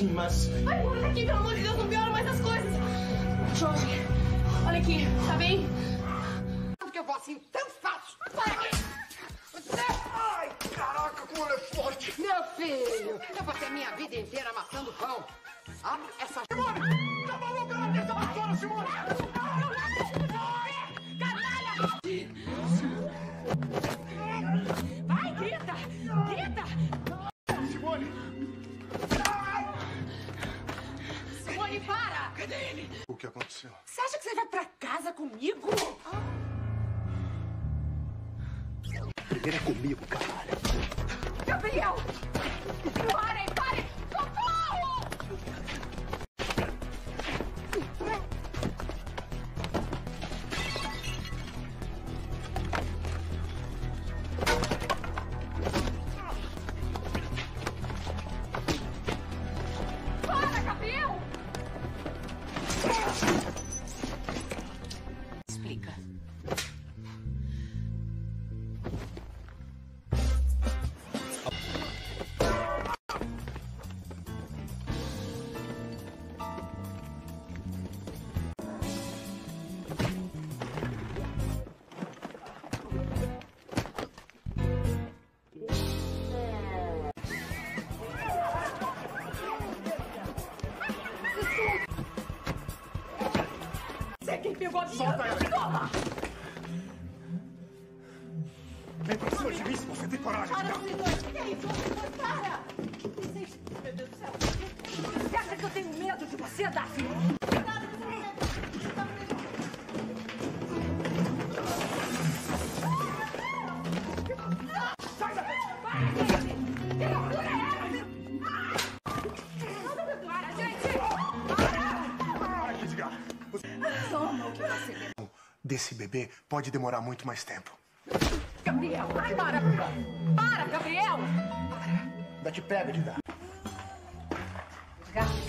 ótimas. Vai embora daqui, pelo amor de Deus, não piora mais as coisas. Jorge, olha aqui, tá bem? Que eu vou assim tão fácil. Sai aqui. Ai, caraca, como ela é forte. Meu filho, eu passei a minha vida inteira amassando pão. Abra essa... Simone! Tá maluca? Ela deixa ela fora, Simone! Canalha! Vai, grita! Grita! Simone! Simone, para! Cadê ele? O que aconteceu? Você acha que você vai pra casa comigo? Primeiro é comigo, caralho. Gabriel! Parem, parem! Socorro! Para, Gabriel! Explica. Você quem pegou a minha... Solta ela! Toma! Vem pra cima de mim se você tem coragem. Para, vocês dois! Que é isso? Para! Vocês... Meu Deus do céu! Você acha que eu tenho medo de você, Daphne? Sai daqui! Para, gente! Que loucura é essa? Para, gente! Para, Edgar! Toma o que você quer. Desse bebê pode demorar muito mais tempo. Gabriel, para! Para, Gabriel! Ainda te pega, Edgar. Edgar.